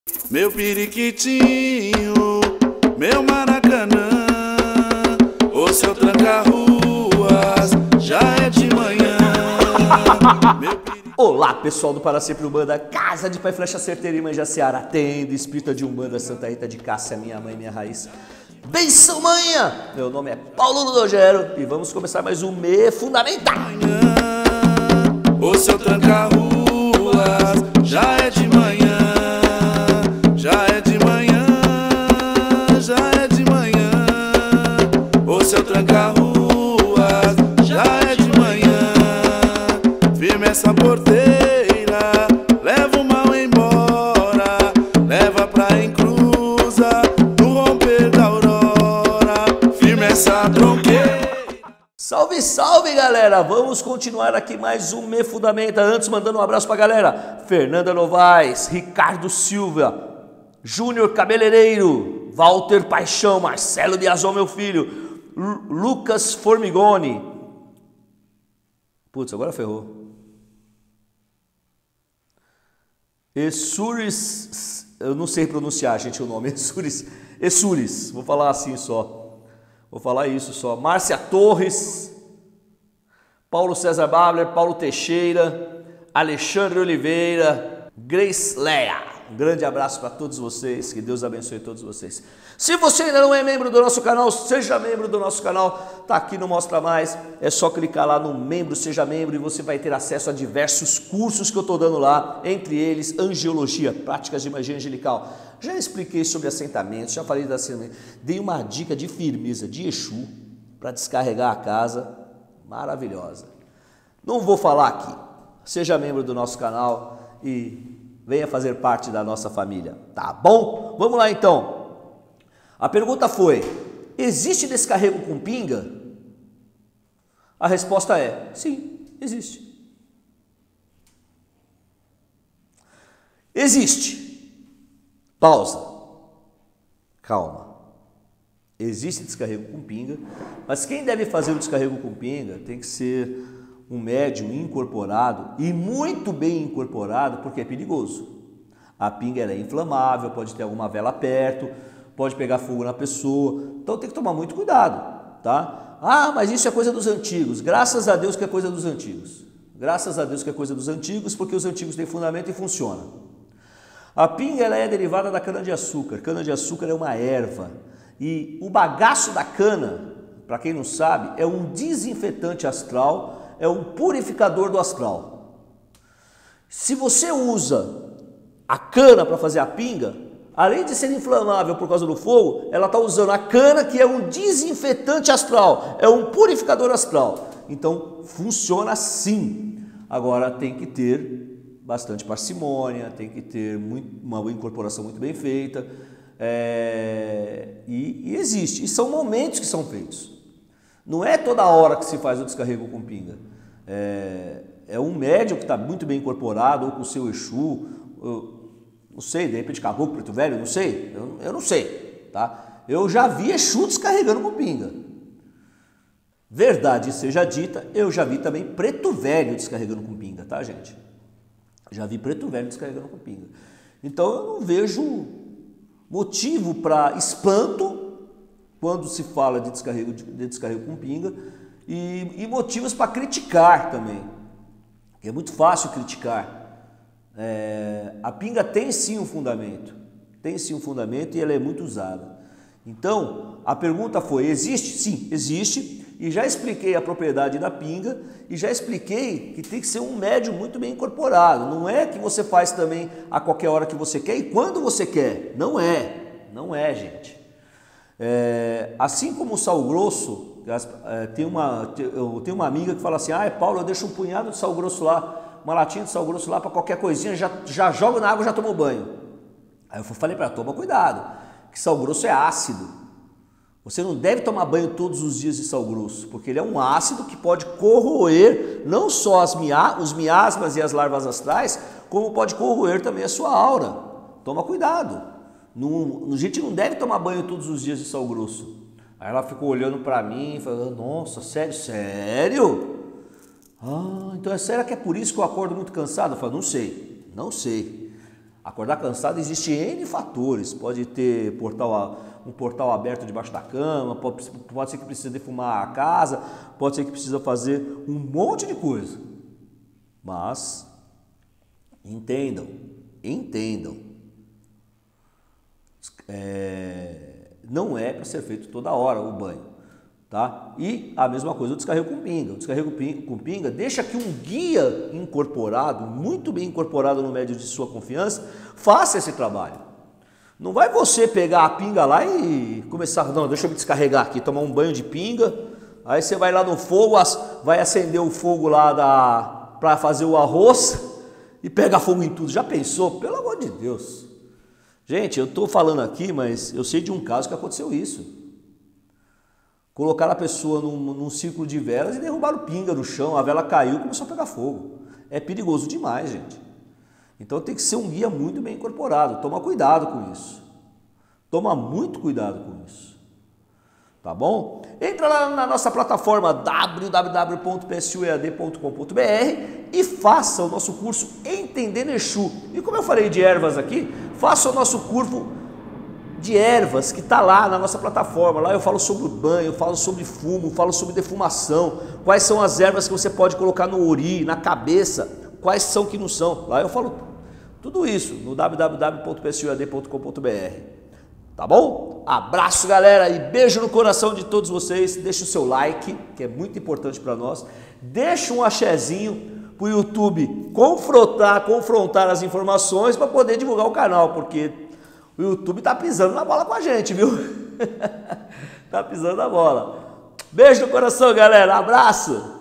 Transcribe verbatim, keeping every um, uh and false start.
Meu periquitinho, meu Maracanã, o seu tranca-ruas já é de manhã. Meu periqui... Olá pessoal do Para Sempre Umbanda, Casa de Pai Flecha Certeira em Manjaciara, tendo espírita de Umbanda, Santa Rita de Cássia, minha mãe, minha raiz. Benção manhã! Meu nome é Paulo Ludogero e vamos começar mais um Me Fundamental. O seu tranca-ruas já é de manhã, já é de manhã, já é de manhã. O seu tranca-ruas já é de manhã. Firme essa porteira, leva o mal embora, leva pra encruza, no romper da aurora. Firme essa bronqueira. Salve, salve galera! Vamos continuar aqui mais um Me Fundamenta. Antes, mandando um abraço pra galera: Fernanda Novaes, Ricardo Silva, Júnior Cabeleireiro, Walter Paixão, Marcelo Biazon, meu filho, Lu Lucas Formigoni. Putz, agora ferrou. Essuris, eu não sei pronunciar, gente, o nome. Essuris, Essuris, vou falar assim só. Vou falar isso só. Márcia Torres, Paulo César Babler, Paulo Teixeira, Alexandre Oliveira, Grace Leia. Um grande abraço para todos vocês, que Deus abençoe todos vocês. Se você ainda não é membro do nosso canal, seja membro do nosso canal. Tá aqui no Mostra Mais, é só clicar lá no membro, seja membro, e você vai ter acesso a diversos cursos que eu estou dando lá, entre eles Angiologia, Práticas de Magia Angelical. Já expliquei sobre assentamentos, já falei da assentamento, dei uma dica de firmeza de Exu para descarregar a casa, maravilhosa. Não vou falar aqui, seja membro do nosso canal e venha fazer parte da nossa família, tá bom? Vamos lá então. A pergunta foi: existe descarrego com pinga? A resposta é: sim, existe. Existe. Pausa. Calma. Existe descarrego com pinga, mas quem deve fazer o descarrego com pinga tem que ser um médium incorporado e muito bem incorporado, porque é perigoso. A pinga ela é inflamável, pode ter alguma vela perto, pode pegar fogo na pessoa, então tem que tomar muito cuidado, tá? Ah, mas isso é coisa dos antigos. Graças a Deus que é coisa dos antigos. Graças a Deus que é coisa dos antigos, porque os antigos têm fundamento e funciona. A pinga ela é derivada da cana-de-açúcar. Cana-de-açúcar é uma erva e o bagaço da cana, para quem não sabe, é um desinfetante astral, é um purificador do astral. Se você usa a cana para fazer a pinga, além de ser inflamável por causa do fogo, ela está usando a cana, que é um desinfetante astral, é um purificador astral. Então funciona sim. Agora tem que ter bastante parcimônia, tem que ter muito, uma incorporação muito bem feita, é, e, e existe, e são momentos que são feitos. Não é toda hora que se faz o descarrego com pinga. É, é um médium que está muito bem incorporado, ou com o seu Exu, eu, não sei, de repente caboclo, preto velho, não sei, eu, eu não sei, tá? Eu já vi Exu descarregando com pinga. Verdade seja dita, eu já vi também preto velho descarregando com pinga, tá, gente? Já vi preto velho descarregando com pinga. Então eu não vejo motivo para espanto quando se fala de descarrego, de descarrego com pinga e, e motivos para criticar também. Porque é muito fácil criticar. É, a pinga tem sim um fundamento. Tem sim um fundamento e ela é muito usada. Então a pergunta foi: existe? Sim, existe. E já expliquei a propriedade da pinga e já expliquei que tem que ser um médium muito bem incorporado. Não é que você faz também a qualquer hora que você quer e quando você quer. Não é, não é, gente. É, assim como o sal grosso, é, tem uma, eu tenho uma amiga que fala assim: ah, Paulo, eu deixo um punhado de sal grosso lá, uma latinha de sal grosso lá para qualquer coisinha, já, já jogo na água e já tomo banho. Aí eu falei para ela: toma cuidado, que sal grosso é ácido. Você não deve tomar banho todos os dias de sal grosso, porque ele é um ácido que pode corroer não só as mia, os miasmas e as larvas astrais, como pode corroer também a sua aura. Toma cuidado. Não, a gente não deve tomar banho todos os dias de sal grosso. Aí ela ficou olhando para mim e falou: nossa, sério, sério? Ah, então é sério que é por isso que eu acordo muito cansado? Eu falei: não sei, não sei. Acordar cansado existe N fatores, pode ter portal, um portal aberto debaixo da cama, pode, pode ser que precisa defumar a casa, pode ser que precisa fazer um monte de coisa. Mas entendam, entendam, é, não é para ser feito toda hora o banho. Tá? E a mesma coisa o descarrego com pinga. O descarrego com pinga deixa que um guia incorporado, muito bem incorporado no médio de sua confiança, faça esse trabalho. Não vai você pegar a pinga lá e começar, não, deixa eu me descarregar aqui, tomar um banho de pinga, aí você vai lá no fogo, vai acender o fogo lá da, para fazer o arroz e pega fogo em tudo. Já pensou? Pelo amor de Deus. Gente, eu estou falando aqui, mas eu sei de um caso que aconteceu isso. Colocaram a pessoa num, num círculo de velas e derrubaram pinga no chão, a vela caiu e começou a pegar fogo. É perigoso demais, gente. Então tem que ser um guia muito bem incorporado. Toma cuidado com isso. Toma muito cuidado com isso. Tá bom? Entra lá na nossa plataforma w w w ponto p s u e a d ponto com ponto b r e faça o nosso curso Entendendo Exu. E como eu falei de ervas aqui, faça o nosso curso de ervas que está lá na nossa plataforma. Lá eu falo sobre banho, eu falo sobre fumo, falo sobre defumação, quais são as ervas que você pode colocar no ori, na cabeça, quais são que não são. Lá eu falo tudo isso no w w w ponto p s u e a d ponto com ponto b r. Tá bom? Abraço, galera, e beijo no coração de todos vocês. Deixa o seu like, que é muito importante para nós. Deixa um axezinho para o YouTube confrontar, confrontar as informações para poder divulgar o canal, porque o YouTube tá pisando na bola com a gente, viu? Tá pisando na bola. Beijo no coração, galera. Abraço.